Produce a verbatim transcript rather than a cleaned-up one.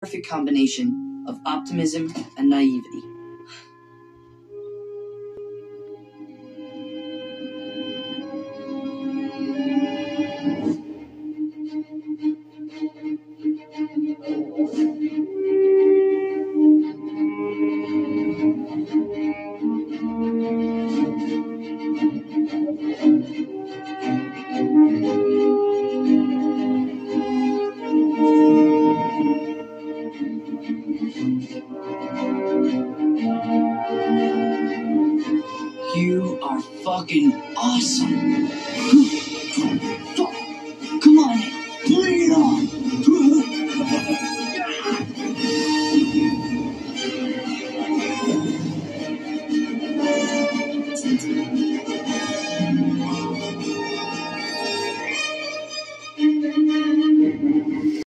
perfect combination of optimism and naivety. You are fucking awesome.